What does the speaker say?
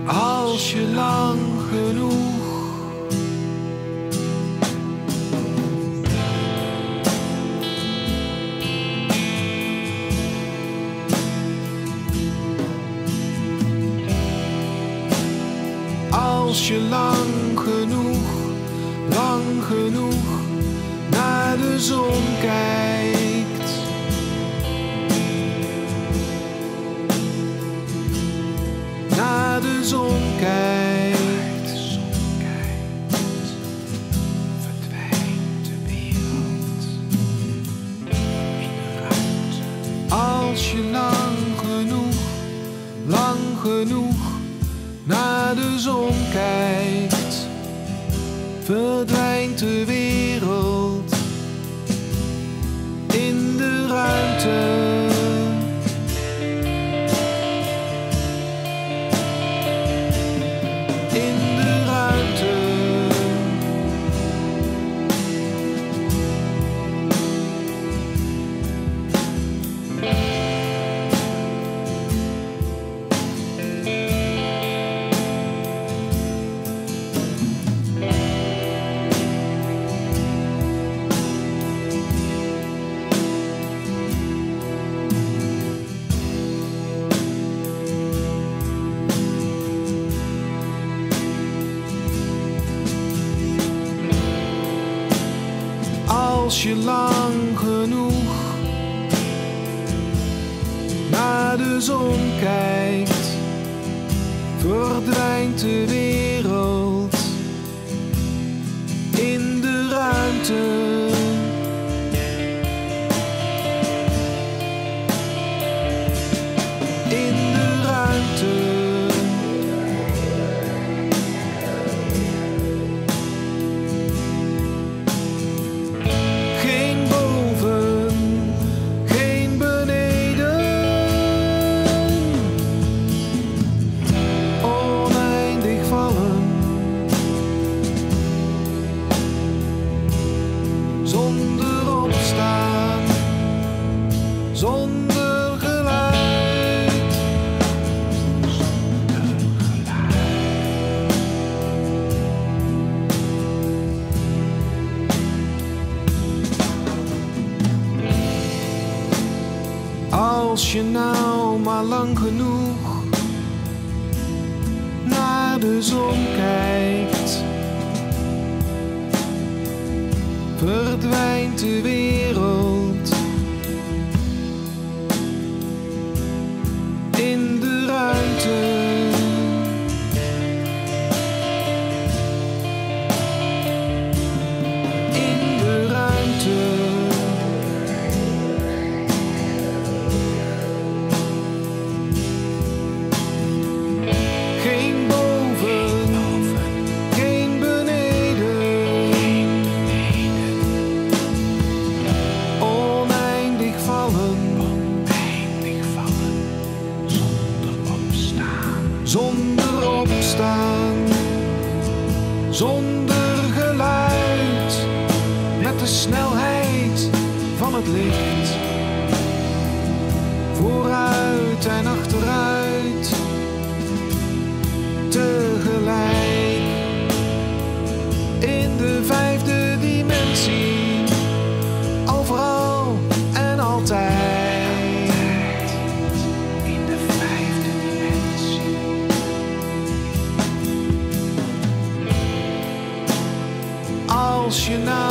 Als je lang genoeg als je lang genoeg naar de zon kijkt, naar de zon kijkt, verdwijnt de wereld in de ruimte. Als je lang genoeg naar de zon kijkt, verdwijnt de wereld in de ruimte. In de ruimte. Als je lang genoeg naar de zon kijkt, verdwijnt de wereld in de ruimte. In de ruimte. Zonder opstaan, zonder geluid, Als je nou maar lang genoeg naar de zon kijkt, verdwijnt de wereld in de ruimte. In de ruimte. Geen boven, geen beneden. Oneindig vallen, zonder opstaan, zonder geluid, met de snelheid van het licht, vooruit en achteruit, tegelijk, in de vijfde dimensie, overal en altijd. Als je nou